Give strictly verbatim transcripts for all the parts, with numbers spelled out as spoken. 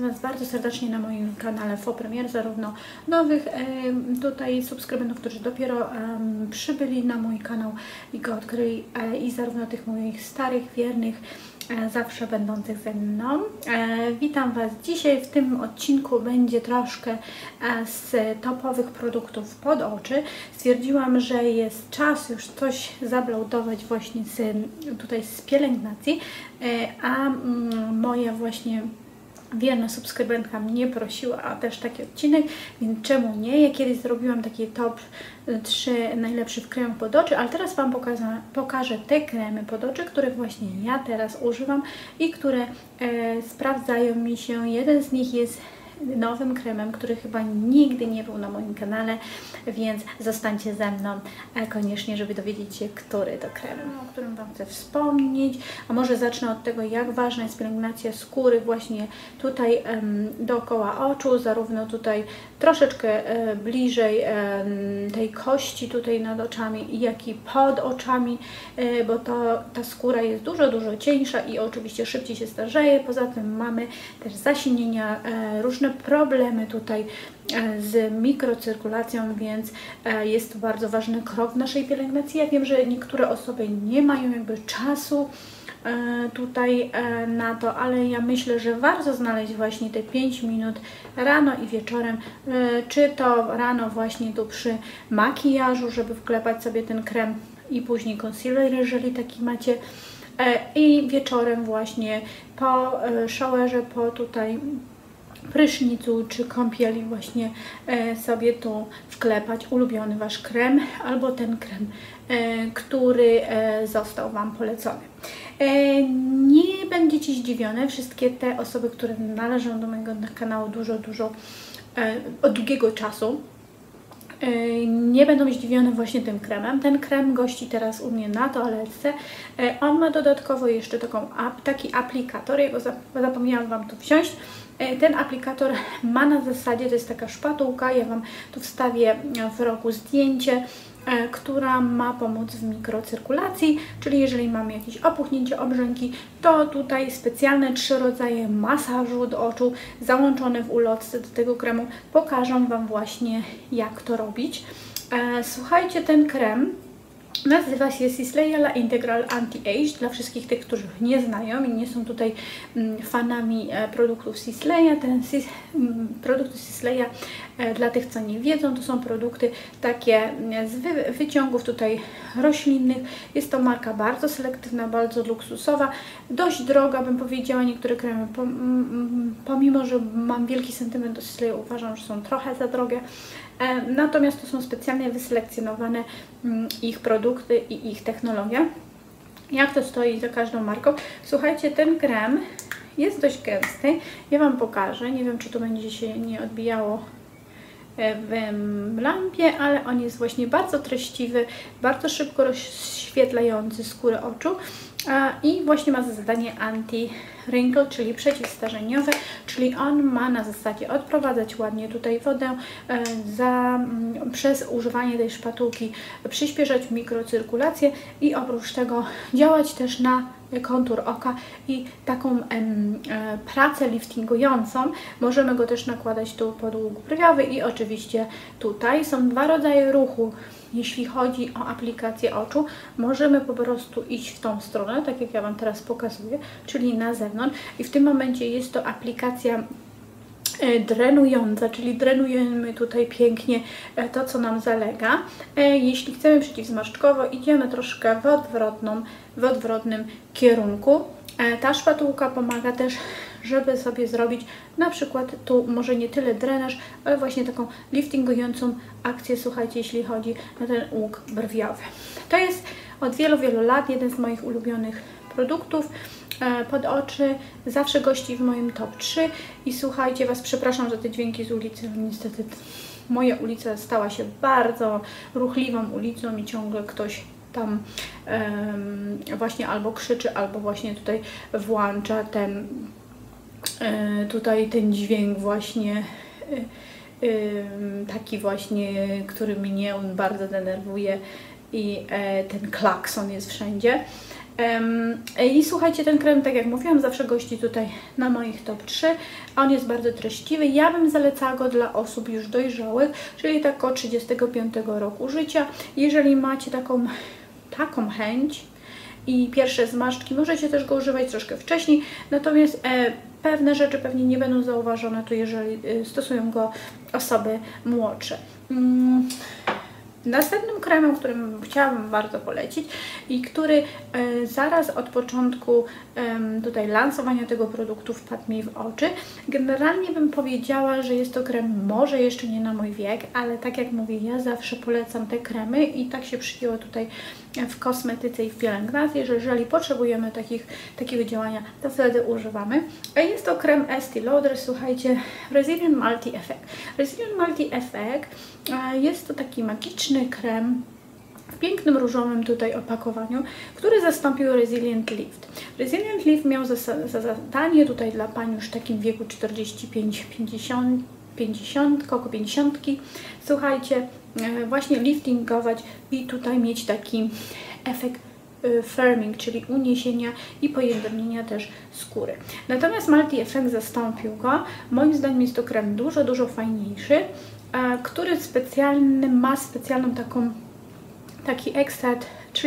Was bardzo serdecznie na moim kanale Faux Premier, zarówno nowych e, tutaj subskrybentów, którzy dopiero e, przybyli na mój kanał i go odkryli, e, i zarówno tych moich starych, wiernych, e, zawsze będących ze mną. E, witam Was dzisiaj. W tym odcinku będzie troszkę e, z topowych produktów pod oczy. Stwierdziłam, że jest czas już coś zablaudować właśnie z, tutaj z pielęgnacji, e, a mm, moja właśnie wierna subskrybentka mnie prosiła a też taki odcinek, więc czemu nie? Ja kiedyś zrobiłam taki top trzy najlepszych kremów pod oczy, ale teraz Wam pokażę, pokażę te kremy pod oczy, których właśnie ja teraz używam i które e, sprawdzają mi się. Jeden z nich jest nowym kremem, który chyba nigdy nie był na moim kanale, więc zostańcie ze mną e, koniecznie, żeby dowiedzieć się, który to krem, o którym Wam chcę wspomnieć. A może zacznę od tego, jak ważna jest pielęgnacja skóry właśnie tutaj em, dookoła oczu, zarówno tutaj troszeczkę e, bliżej e, tej kości tutaj nad oczami, jak i pod oczami, e, bo to, ta skóra jest dużo, dużo cieńsza i oczywiście szybciej się starzeje. Poza tym mamy też zasinienia, e, różne problemy tutaj z mikrocyrkulacją, więc jest to bardzo ważny krok w naszej pielęgnacji. Ja wiem, że niektóre osoby nie mają jakby czasu tutaj na to, ale ja myślę, że warto znaleźć właśnie te pięć minut rano i wieczorem, czy to rano właśnie tu przy makijażu, żeby wklepać sobie ten krem i później concealer, jeżeli taki macie, i wieczorem właśnie po showerze, po tutaj prysznicu czy kąpieli właśnie e, sobie tu wklepać ulubiony Wasz krem albo ten krem, e, który e, został Wam polecony. E, nie będziecie zdziwione, wszystkie te osoby, które należą do mojego kanału dużo, dużo e, od długiego czasu, nie będą zdziwione właśnie tym kremem. Ten krem gości teraz u mnie na toaletce. On ma dodatkowo jeszcze taką, taki aplikator, ja go zapomniałam Wam tu wziąć. Ten aplikator ma na zasadzie, to jest taka szpatułka, ja Wam tu wstawię w rogu zdjęcie, która ma pomóc w mikrocyrkulacji, czyli jeżeli mamy jakieś opuchnięcie obrzęki, to tutaj specjalne trzy rodzaje masażu do oczu załączone w ulotce do tego kremu pokażę Wam właśnie, jak to robić. Słuchajcie, ten krem nazywa się Sisley-La Integral Anti-Age. Dla wszystkich tych, którzy nie znają i nie są tutaj mm, fanami e, produktów Sisleya, ten Sis, mm, produkty Sisleya, e, dla tych, co nie wiedzą, to są produkty takie e, z wy, wyciągów tutaj roślinnych. Jest to marka bardzo selektywna, bardzo luksusowa, dość droga, bym powiedziała. Niektóre kremy, pom, mm, pomimo że mam wielki sentyment do Sisleya, uważam, że są trochę za drogie. E, natomiast to są specjalnie wyselekcjonowane mm, ich produkty i ich technologia. Jak to stoi za każdą marką? Słuchajcie, ten krem jest dość gęsty. Ja Wam pokażę. Nie wiem, czy to będzie się nie odbijało w lampie, ale on jest właśnie bardzo treściwy, bardzo szybko rozświetlający skórę oczu i właśnie ma za zadanie anti-wrinkle, czyli przeciwstarzeniowe, czyli on ma na zasadzie odprowadzać ładnie tutaj wodę, za, przez używanie tej szpatułki przyspieszać mikrocyrkulację i oprócz tego działać też na kontur oka i taką em, e, pracę liftingującą. Możemy go też nakładać tu pod łuk brwiowy i oczywiście tutaj są dwa rodzaje ruchu. Jeśli chodzi o aplikację oczu, możemy po prostu iść w tą stronę, tak jak ja Wam teraz pokazuję, czyli na zewnątrz, i w tym momencie jest to aplikacja drenująca, czyli drenujemy tutaj pięknie to, co nam zalega. Jeśli chcemy przeciwzmarszczkowo, idziemy troszkę w odwrotną, w odwrotnym kierunku. Ta szpatułka pomaga też, żeby sobie zrobić na przykład tu może nie tyle drenaż, ale właśnie taką liftingującą akcję, słuchajcie, jeśli chodzi o ten łuk brwiowy. To jest od wielu, wielu lat jeden z moich ulubionych produktów pod oczy, zawsze gości w moim top trzy i słuchajcie Was, przepraszam za te dźwięki z ulicy, niestety moja ulica stała się bardzo ruchliwą ulicą i ciągle ktoś tam um, właśnie albo krzyczy, albo właśnie tutaj włącza ten e, tutaj ten dźwięk właśnie e, e, taki właśnie, który mnie on bardzo denerwuje i e, ten klakson jest wszędzie. I słuchajcie, ten krem, tak jak mówiłam, zawsze gości tutaj na moich top trzy. On jest bardzo treściwy. Ja bym zalecała go dla osób już dojrzałych, czyli tak około trzydziestego piątego roku życia. Jeżeli macie taką, taką chęć i pierwsze zmarszczki, możecie też go używać troszkę wcześniej, natomiast e, pewne rzeczy pewnie nie będą zauważone tu, jeżeli e, stosują go osoby młodsze. Mm. Następnym kremem, którym chciałabym bardzo polecić i który e, zaraz od początku e, tutaj lansowania tego produktu wpadł mi w oczy. Generalnie bym powiedziała, że jest to krem może jeszcze nie na mój wiek, ale tak jak mówię, ja zawsze polecam te kremy i tak się przyjęło tutaj w kosmetyce i w pielęgnacji, że jeżeli potrzebujemy takich, takiego działania, to wtedy używamy. A jest to krem Estée Lauder, słuchajcie, Resilient Multi Effect. Resilient Multi Effect e, jest to taki magiczny krem w pięknym różowym tutaj opakowaniu, który zastąpił Resilient Lift. Resilient Lift miał za, za zadanie tutaj dla pań już w takim wieku czterdzieści pięć pięćdziesiąt, pięćdziesiąt, około pięćdziesiątki, słuchajcie, właśnie liftingować i tutaj mieć taki efekt firming, czyli uniesienia i pojędrnienia też skóry. Natomiast Multi Effect zastąpił go. Moim zdaniem jest to krem dużo, dużo fajniejszy, który specjalny, ma specjalną taką taki ekstrakt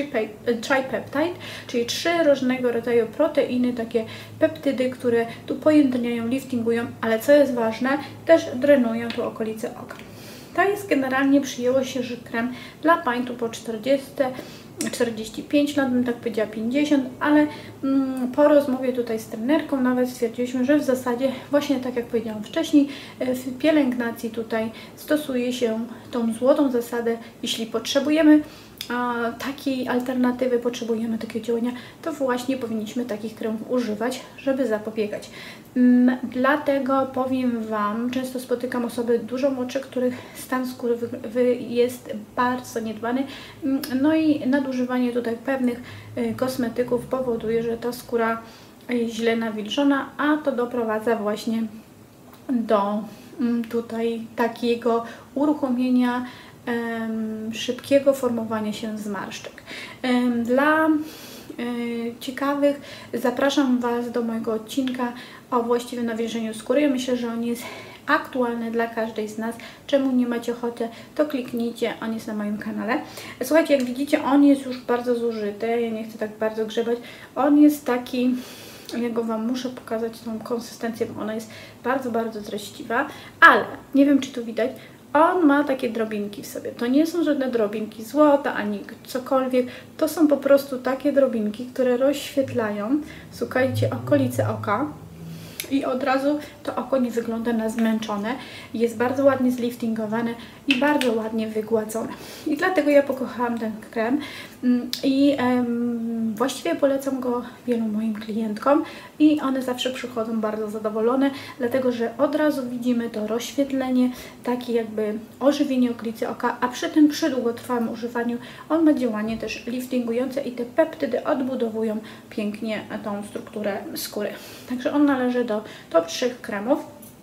tripeptide, czyli trzy różnego rodzaju proteiny, takie peptydy, które tu pojędrniają, liftingują, ale co jest ważne, też drenują tu okolice oka. To jest generalnie, przyjęło się, że krem dla pań tu po czterdzieści, czterdzieści pięć lat, bym tak powiedziała pięćdziesiąt, ale mm, po rozmowie tutaj z trenerką nawet stwierdziliśmy, że w zasadzie właśnie tak jak powiedziałam wcześniej, w pielęgnacji tutaj stosuje się tą złotą zasadę, jeśli potrzebujemy a, takiej alternatywy, potrzebujemy takiego działania, to właśnie powinniśmy takich kremów używać, żeby zapobiegać. Mm, dlatego powiem Wam, często spotykam osoby dużo młodsze, których stan skóry wy, wy jest bardzo zaniedbany, mm, no i nadużywanie tutaj pewnych y, kosmetyków powoduje, że ta skóra jest źle nawilżona, a to doprowadza właśnie do mm, tutaj takiego uruchomienia szybkiego formowania się zmarszczek. Dla ciekawych zapraszam Was do mojego odcinka o właściwym nawilżeniu skóry. Ja myślę, że on jest aktualny dla każdej z nas. Czemu nie macie ochoty, to kliknijcie, on jest na moim kanale. Słuchajcie, jak widzicie, on jest już bardzo zużyty, ja nie chcę tak bardzo grzebać. On jest taki, ja go Wam muszę pokazać tą konsystencję, bo ona jest bardzo, bardzo treściwa, ale nie wiem, czy tu widać, on ma takie drobinki w sobie. To nie są żadne drobinki złota, ani cokolwiek. To są po prostu takie drobinki, które rozświetlają, słuchajcie, okolice oka. I od razu to oko nie wygląda na zmęczone. Jest bardzo ładnie zliftingowane i bardzo ładnie wygładzone. I dlatego ja pokochałam ten krem i um, właściwie polecam go wielu moim klientkom i one zawsze przychodzą bardzo zadowolone, dlatego że od razu widzimy to rozświetlenie, takie jakby ożywienie okolicy oka, a przy tym przy długotrwałym używaniu on ma działanie też liftingujące i te peptydy odbudowują pięknie tą strukturę skóry. Także on należy do top trzech kremów.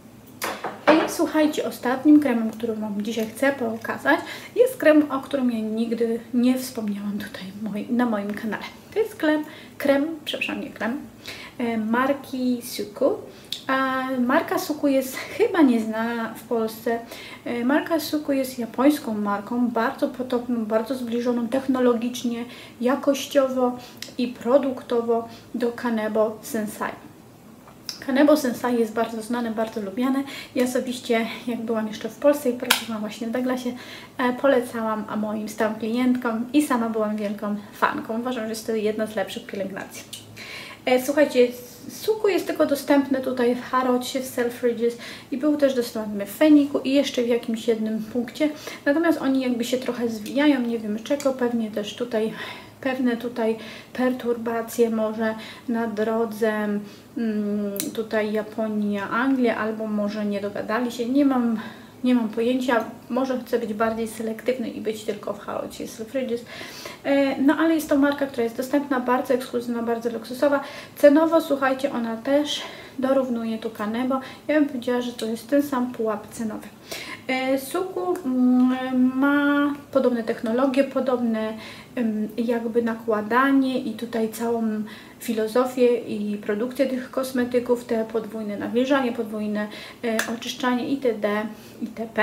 I słuchajcie, ostatnim kremem, który Wam dzisiaj chcę pokazać, jest krem, o którym ja nigdy nie wspomniałam tutaj moi, na moim kanale. To jest krem, krem, przepraszam, nie krem, e, marki Suku. A marka Suku jest chyba nieznana w Polsce. E, marka Suku jest japońską marką, bardzo podobną, bardzo zbliżoną technologicznie, jakościowo i produktowo do Kanebo Sensai. Kanebo Sensai jest bardzo znane, bardzo lubiane. Ja osobiście, jak byłam jeszcze w Polsce i pracowałam właśnie w Douglasie, e, polecałam moim stałym klientkom i sama byłam wielką fanką. Uważam, że jest to jedna z lepszych pielęgnacji. E, słuchajcie, Suku jest tylko dostępny tutaj w Harrodzie, w Selfridges i był też dostępny w Feniku i jeszcze w jakimś jednym punkcie. Natomiast oni jakby się trochę zwijają, nie wiem czego, pewnie też tutaj pewne tutaj perturbacje może na drodze mm, tutaj Japonia, Anglia, albo może nie dogadali się, nie mam, nie mam pojęcia, może chcę być bardziej selektywny i być tylko w Harrodzie, Selfridges. No ale jest to marka, która jest dostępna, bardzo ekskluzywna, bardzo luksusowa. Cenowo, słuchajcie, ona też dorównuje tu Kanebo. Ja bym powiedziała, że to jest ten sam pułap cenowy. Suku ma podobne technologie, podobne jakby nakładanie i tutaj całą filozofię i produkcję tych kosmetyków, te podwójne nawilżanie, podwójne oczyszczanie itd. itp.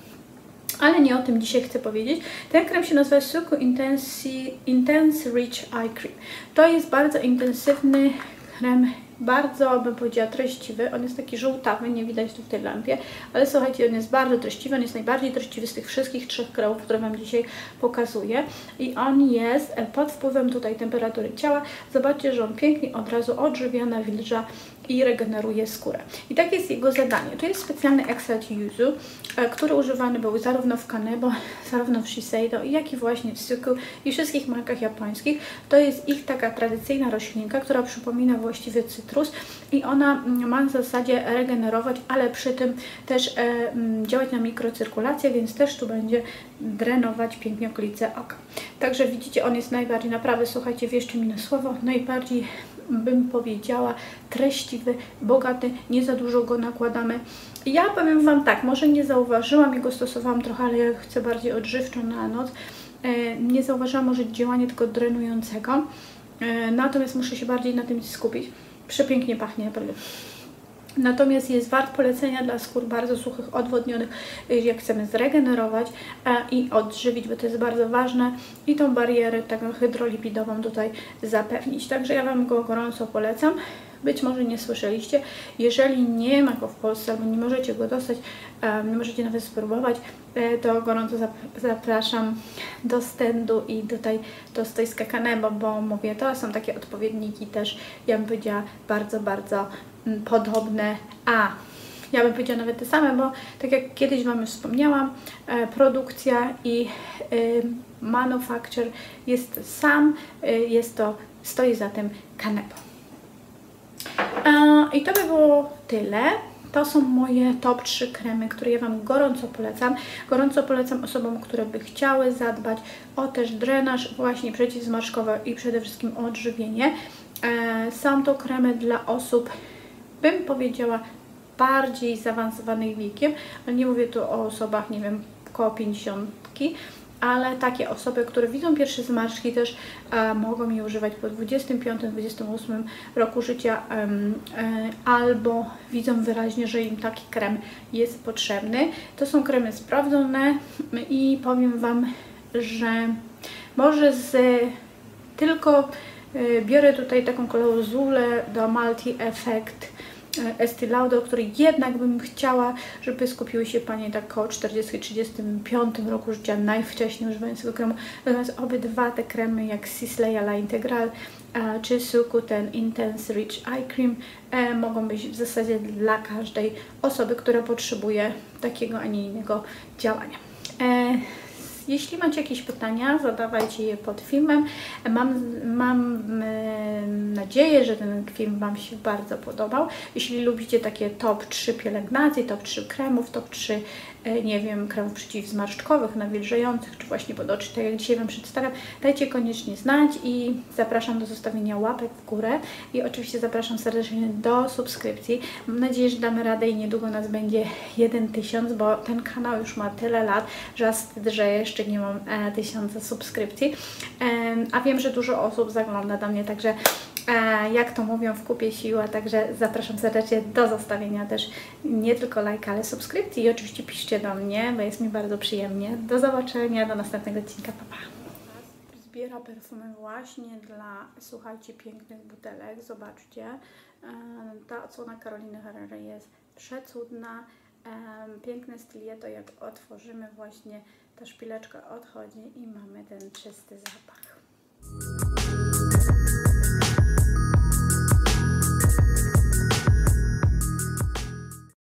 Ale nie o tym dzisiaj chcę powiedzieć. Ten krem się nazywa Suku Intense, Intense Rich Eye Cream. To jest bardzo intensywny krem, bardzo bym powiedziała treściwy. On jest taki żółtawy, nie widać tu w tej lampie, ale słuchajcie, on jest bardzo treściwy. On jest najbardziej treściwy z tych wszystkich trzech kremów, które Wam dzisiaj pokazuję. I on jest pod wpływem tutaj temperatury ciała. Zobaczcie, że on pięknie od razu odżywia, nawilża i regeneruje skórę. I takie jest jego zadanie. To jest specjalny ekstrakt yuzu, który używany był zarówno w Kanebo, zarówno w Shiseido, jak i właśnie w Suku i wszystkich markach japońskich. To jest ich taka tradycyjna roślinka, która przypomina właściwie cytrus i ona ma w zasadzie regenerować, ale przy tym też e, działać na mikrocyrkulację, więc też tu będzie drenować pięknie okolice oka. Także widzicie, on jest najbardziej, naprawdę, słuchajcie, wierzcie mi na słowo, najbardziej bym powiedziała treściwy, bogaty, nie za dużo go nakładamy. Ja powiem Wam tak, może nie zauważyłam, jego stosowałam trochę, ale ja chcę bardziej odżywczo na noc. E, nie zauważyłam może działania tylko drenującego, e, natomiast muszę się bardziej na tym skupić. Przepięknie pachnie, naprawdę. Natomiast jest wart polecenia dla skór bardzo suchych, odwodnionych, jak chcemy zregenerować i odżywić, bo to jest bardzo ważne i tą barierę taką hydrolipidową tutaj zapewnić. Także ja Wam go gorąco polecam. Być może nie słyszeliście, jeżeli nie ma go w Polsce albo nie możecie go dostać, nie możecie nawet spróbować, to gorąco zapraszam do standu i tutaj do stoiska Kanebo, bo mówię, to są takie odpowiedniki też, ja bym powiedziała, bardzo, bardzo podobne, a ja bym powiedziała nawet te same, bo tak jak kiedyś Wam już wspomniałam, e, produkcja i e, manufacture jest sam, e, jest to, stoi za tym Kanebo. E, I to by było tyle. To są moje top trzy kremy, które ja Wam gorąco polecam. Gorąco polecam osobom, które by chciały zadbać o też drenaż, właśnie przeciwzmarszczkowy i przede wszystkim o odżywienie. E, są to kremy dla osób, bym powiedziała, bardziej zaawansowanych wiekiem, ale nie mówię tu o osobach, nie wiem, koło pięćdziesiątki, ale takie osoby, które widzą pierwsze zmarszczki, też e, mogą je używać po dwudziestym piątym do dwudziestego ósmego roku życia, e, e, albo widzą wyraźnie, że im taki krem jest potrzebny. To są kremy sprawdzone i powiem Wam, że może z tylko e, biorę tutaj taką klauzulę do Multi Effect Estée Lauder, który jednak bym chciała, żeby skupiły się Panie tak około czterdziestym do trzydziestego piątego roku życia, najwcześniej używając tego kremu. Natomiast obydwa te kremy, jak Sisley La Integral e, czy Suku, ten Intense Rich Eye Cream, e, mogą być w zasadzie dla każdej osoby, która potrzebuje takiego, a nie innego działania. E, Jeśli macie jakieś pytania, zadawajcie je pod filmem. Mam, mam e, nadzieję, że ten film Wam się bardzo podobał. Jeśli lubicie takie top trzy pielęgnacji, top trzy kremów, top trzy, e, nie wiem, kremów przeciwzmarszczkowych, nawilżających, czy właśnie pod oczy, tak jak dzisiaj Wam przedstawiam, dajcie koniecznie znać i zapraszam do zostawienia łapek w górę i oczywiście zapraszam serdecznie do subskrypcji. Mam nadzieję, że damy radę i niedługo nas będzie jeden tysiąc, bo ten kanał już ma tyle lat, że wstyd, że jeszcze jeszcze nie mam e, tysiąca subskrypcji, e, a wiem, że dużo osób zagląda do mnie, także e, jak to mówią, w kupie siła, także zapraszam serdecznie do zostawienia też nie tylko lajka, ale subskrypcji i oczywiście piszcie do mnie, bo jest mi bardzo przyjemnie. Do zobaczenia, do następnego odcinka, pa, pa. Zbiera perfumy właśnie dla, słuchajcie, pięknych butelek, zobaczcie, e, ta odsłona Caroliny Herrera jest przecudna. Um, piękne stylieto, jak otworzymy właśnie, ta szpileczka odchodzi i mamy ten czysty zapach.